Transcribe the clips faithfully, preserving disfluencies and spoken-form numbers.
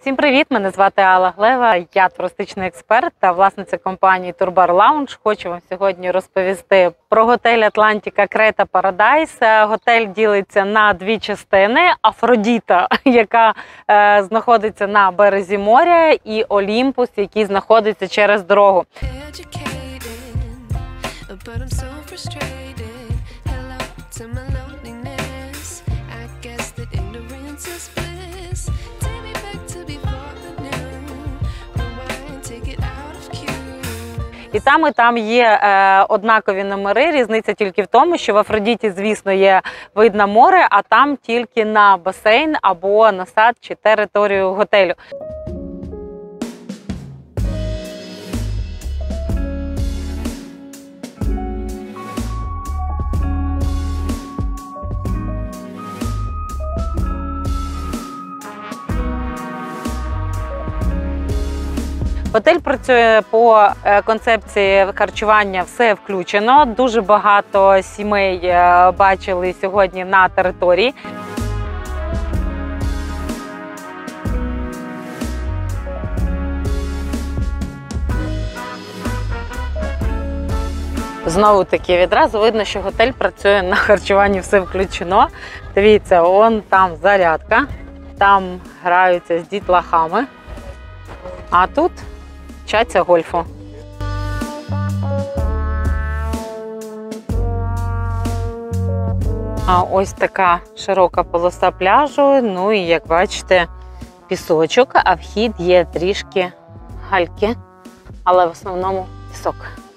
Всім привіт! Мене звати Алла Глева, я туристичний експерт та власниця компанії Turbar Lounge. Хочу вам сьогодні розповісти про готель Атлантика Крета Парадайс. Готель ділиться на дві частини: Афродіта, яка е, знаходиться на березі моря, і Олімпус, який знаходиться через дорогу. І там, і там є е, однакові номери, різниця тільки в тому, що в Афродіті, звісно, є вид на море, а там тільки на басейн або на сад чи територію готелю. Готель працює по концепції харчування «все включено». Дуже багато сімей бачили сьогодні на території. Знову таки, відразу видно, що готель працює на харчуванні «все включено». Дивіться, вон там зарядка, там граються з дітлахами, а тут вчаться гольфу. А ось така широка полоса пляжу, ну і, як бачите, пісочок, а вхід є трішки гальки, але в основному пісок.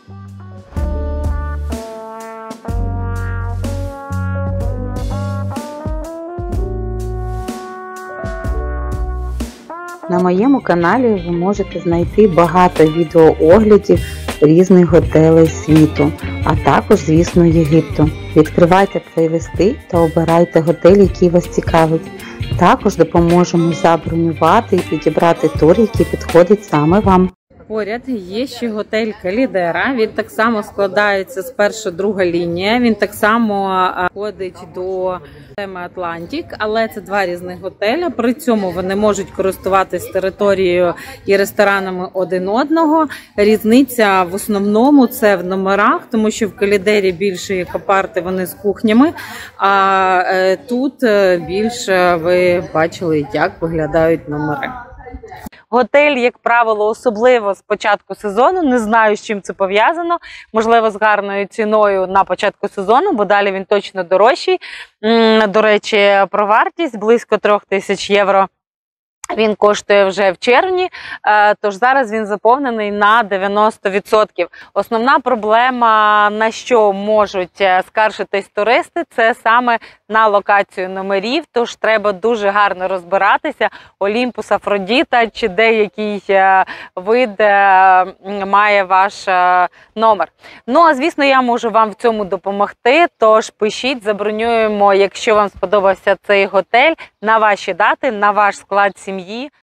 На моєму каналі ви можете знайти багато відеооглядів різних готелей світу, а також, звісно, Єгипту. Відкривайте плейлисти та обирайте готель, який вас цікавить. Також допоможемо забронювати і підібрати тур, який підходить саме вам. Поряд є ще готель Калідера. Він так само складається з перша-друга лінія. Він так само входить до системи Атлантик, але це два різних готеля. При цьому вони можуть користуватись територією і ресторанами один одного. Різниця в основному це в номерах, тому що в Калідері більше як апарти, вони з кухнями, а тут більше ви бачили, як виглядають номери. Готель, як правило, особливо з початку сезону, не знаю, з чим це пов'язано, можливо, з гарною ціною на початку сезону, бо далі він точно дорожчий. До речі, про вартість близько трьох тисяч євро. Він коштує вже в червні, тож зараз він заповнений на дев'яносто відсотків. Основна проблема, на що можуть скаржитись туристи, це саме на локацію номерів, тож треба дуже гарно розбиратися, Олімпус, Афродіта чи деякий вид має ваш номер. Ну, а звісно, я можу вам в цьому допомогти, тож пишіть, забронюємо, якщо вам сподобався цей готель, на ваші дати, на ваш склад сім'ї.